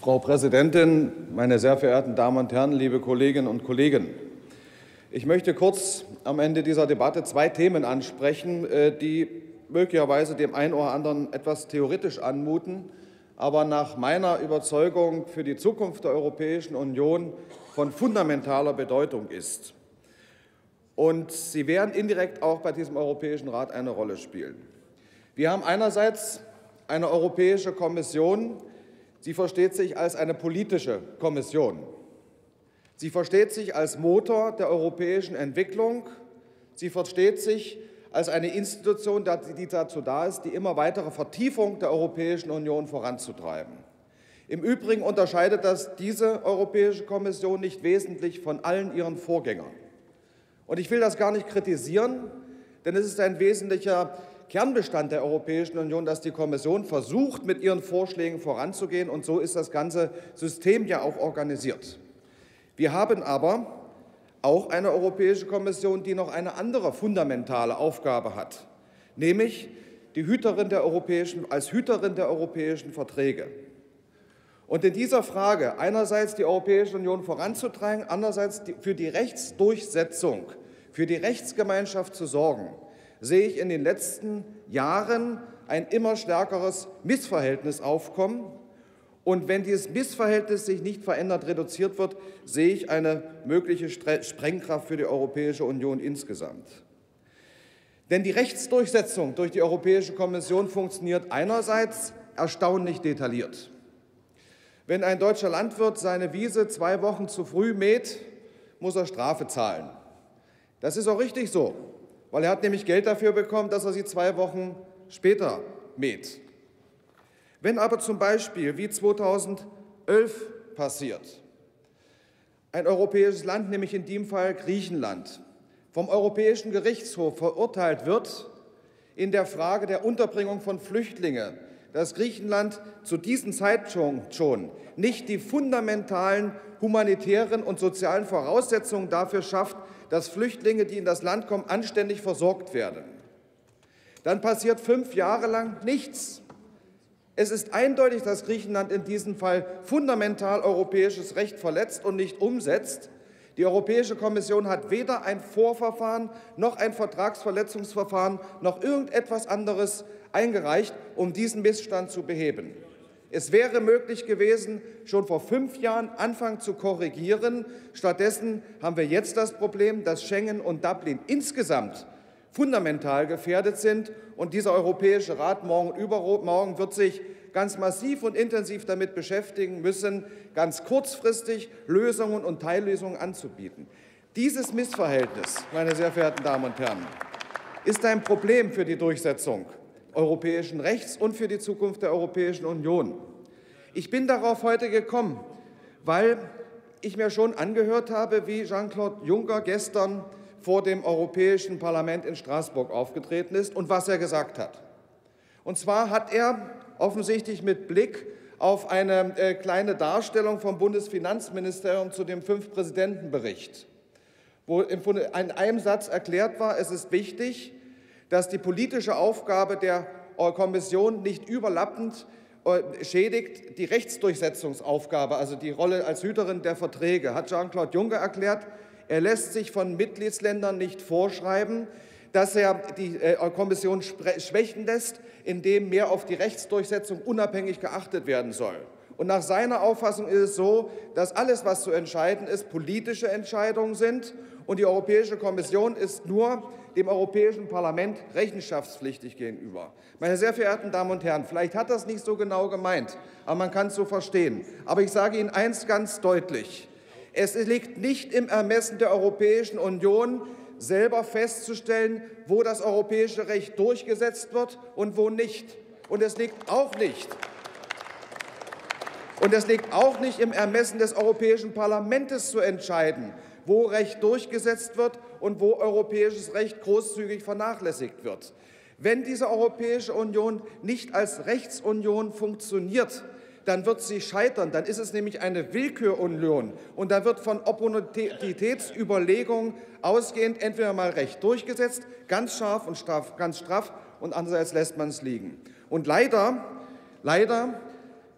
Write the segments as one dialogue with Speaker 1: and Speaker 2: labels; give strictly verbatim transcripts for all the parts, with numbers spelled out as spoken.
Speaker 1: Frau Präsidentin, meine sehr verehrten Damen und Herren, liebe Kolleginnen und Kollegen! Ich möchte kurz am Ende dieser Debatte zwei Themen ansprechen, die möglicherweise dem einen oder anderen etwas theoretisch anmuten, aber nach meiner Überzeugung für die Zukunft der Europäischen Union von fundamentaler Bedeutung ist. Und sie werden indirekt auch bei diesem Europäischen Rat eine Rolle spielen. Wir haben einerseits eine Europäische Kommission. Sie versteht sich als eine politische Kommission. Sie versteht sich als Motor der europäischen Entwicklung. Sie versteht sich als eine Institution, die dazu da ist, die immer weitere Vertiefung der Europäischen Union voranzutreiben. Im Übrigen unterscheidet das diese Europäische Kommission nicht wesentlich von allen ihren Vorgängern. Und ich will das gar nicht kritisieren, denn es ist ein wesentlicher Kernbestand der Europäischen Union, dass die Kommission versucht, mit ihren Vorschlägen voranzugehen. Und so ist das ganze System ja auch organisiert. Wir haben aber auch eine Europäische Kommission, die noch eine andere fundamentale Aufgabe hat, nämlich die Hüterin der europäischen, als Hüterin der europäischen Verträge. Und in dieser Frage, einerseits die Europäische Union voranzutreiben, andererseits für die Rechtsdurchsetzung, für die Rechtsgemeinschaft zu sorgen, sehe ich in den letzten Jahren ein immer stärkeres Missverhältnis aufkommen. Und wenn dieses Missverhältnis sich nicht verändert, reduziert wird, sehe ich eine mögliche Sprengkraft für die Europäische Union insgesamt. Denn die Rechtsdurchsetzung durch die Europäische Kommission funktioniert einerseits erstaunlich detailliert. Wenn ein deutscher Landwirt seine Wiese zwei Wochen zu früh mäht, muss er Strafe zahlen. Das ist auch richtig so, weil er hat nämlich Geld dafür bekommen, dass er sie zwei Wochen später mäht. Wenn aber zum Beispiel, wie zweitausendelf passiert, ein europäisches Land, nämlich in dem Fall Griechenland, vom Europäischen Gerichtshof verurteilt wird in der Frage der Unterbringung von Flüchtlingen, dass Griechenland zu diesem Zeitpunkt schon nicht die fundamentalen humanitären und sozialen Voraussetzungen dafür schafft, dass Flüchtlinge, die in das Land kommen, anständig versorgt werden. Dann passiert fünf Jahre lang nichts. Es ist eindeutig, dass Griechenland in diesem Fall fundamental europäisches Recht verletzt und nicht umsetzt. Die Europäische Kommission hat weder ein Vorverfahren noch ein Vertragsverletzungsverfahren noch irgendetwas anderes eingereicht, um diesen Missstand zu beheben. Es wäre möglich gewesen, schon vor fünf Jahren anfangen zu korrigieren. Stattdessen haben wir jetzt das Problem, dass Schengen und Dublin insgesamt fundamental gefährdet sind. Und dieser Europäische Rat morgen und übermorgen wird sich ganz massiv und intensiv damit beschäftigen müssen, ganz kurzfristig Lösungen und Teillösungen anzubieten. Dieses Missverhältnis, meine sehr verehrten Damen und Herren, ist ein Problem für die Durchsetzung europäischen Rechts und für die Zukunft der Europäischen Union. Ich bin darauf heute gekommen, weil ich mir schon angehört habe, wie Jean-Claude Juncker gestern vor dem Europäischen Parlament in Straßburg aufgetreten ist und was er gesagt hat. Und zwar hat er offensichtlich mit Blick auf eine äh, kleine Darstellung vom Bundesfinanzministerium zu dem Fünf-Präsidenten-Bericht, wo in einem Satz erklärt war, es ist wichtig, dass die politische Aufgabe der Kommission nicht überlappend schädigt die Rechtsdurchsetzungsaufgabe, also die Rolle als Hüterin der Verträge, hat Jean-Claude Juncker erklärt. Er lässt sich von Mitgliedsländern nicht vorschreiben, dass er die Kommission schwächen lässt, indem mehr auf die Rechtsdurchsetzung unabhängig geachtet werden soll. Und nach seiner Auffassung ist es so, dass alles, was zu entscheiden ist, politische Entscheidungen sind. Und die Europäische Kommission ist nur dem Europäischen Parlament rechenschaftspflichtig gegenüber. Meine sehr verehrten Damen und Herren, vielleicht hat das nicht so genau gemeint, aber man kann es so verstehen. Aber ich sage Ihnen eins ganz deutlich. Es liegt nicht im Ermessen der Europäischen Union, selber festzustellen, wo das europäische Recht durchgesetzt wird und wo nicht. Und es liegt auch nicht Und es liegt auch nicht im Ermessen des Europäischen Parlaments zu entscheiden, wo Recht durchgesetzt wird und wo europäisches Recht großzügig vernachlässigt wird. Wenn diese Europäische Union nicht als Rechtsunion funktioniert, dann wird sie scheitern. Dann ist es nämlich eine Willkürunion. Und da wird von Opportunitätsüberlegungen ausgehend entweder mal Recht durchgesetzt, ganz scharf und straff, ganz straff, und andererseits lässt man es liegen. Und leider, leider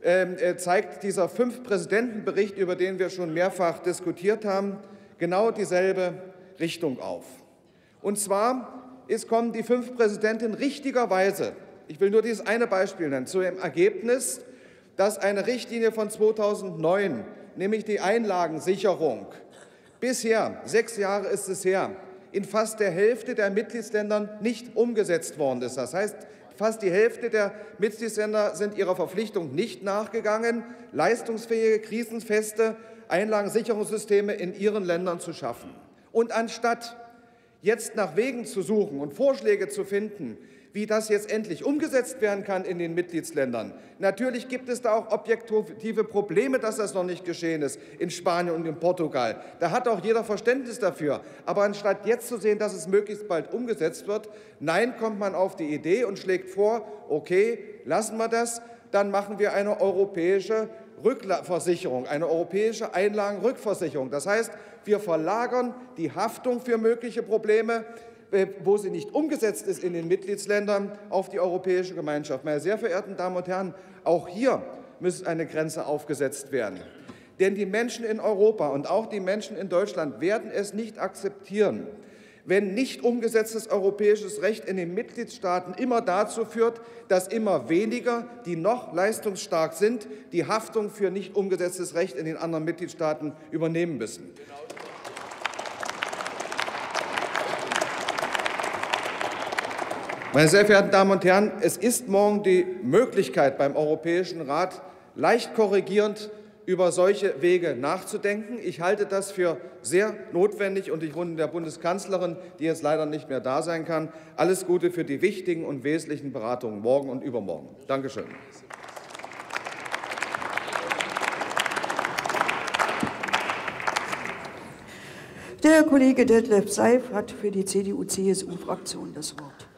Speaker 1: äh, zeigt dieser Fünf-Präsidenten-Bericht, über den wir schon mehrfach diskutiert haben, genau dieselbe Richtung auf. Und zwar ist, kommen die fünf Präsidenten richtigerweise, ich will nur dieses eine Beispiel nennen, zu dem Ergebnis, dass eine Richtlinie von zweitausendneun, nämlich die Einlagensicherung, bisher, sechs Jahre ist es her, in fast der Hälfte der Mitgliedsländer nicht umgesetzt worden ist. Das heißt, fast die Hälfte der Mitgliedsländer sind ihrer Verpflichtung nicht nachgegangen, leistungsfähige, krisenfeste Einlagensicherungssysteme in ihren Ländern zu schaffen. Und anstatt jetzt nach Wegen zu suchen und Vorschläge zu finden, wie das jetzt endlich umgesetzt werden kann in den Mitgliedsländern. Natürlich gibt es da auch objektive Probleme, dass das noch nicht geschehen ist, in Spanien und in Portugal. Da hat auch jeder Verständnis dafür. Aber anstatt jetzt zu sehen, dass es möglichst bald umgesetzt wird, nein, kommt man auf die Idee und schlägt vor, okay, lassen wir das, dann machen wir eine europäische Rückversicherung, eine europäische Einlagenrückversicherung. Das heißt, wir verlagern die Haftung für mögliche Probleme, wo sie nicht umgesetzt ist in den Mitgliedsländern, auf die Europäische Gemeinschaft. Meine sehr verehrten Damen und Herren, auch hier muss eine Grenze aufgesetzt werden. Denn die Menschen in Europa und auch die Menschen in Deutschland werden es nicht akzeptieren, wenn nicht umgesetztes europäisches Recht in den Mitgliedstaaten immer dazu führt, dass immer weniger, die noch leistungsstark sind, die Haftung für nicht umgesetztes Recht in den anderen Mitgliedstaaten übernehmen müssen. Meine sehr verehrten Damen und Herren, es ist morgen die Möglichkeit, beim Europäischen Rat leicht korrigierend über solche Wege nachzudenken. Ich halte das für sehr notwendig und ich wünsche der Bundeskanzlerin, die jetzt leider nicht mehr da sein kann, alles Gute für die wichtigen und wesentlichen Beratungen morgen und übermorgen. Dankeschön.
Speaker 2: Der Kollege Detlef Seif hat für die C D U C S U-Fraktion das Wort.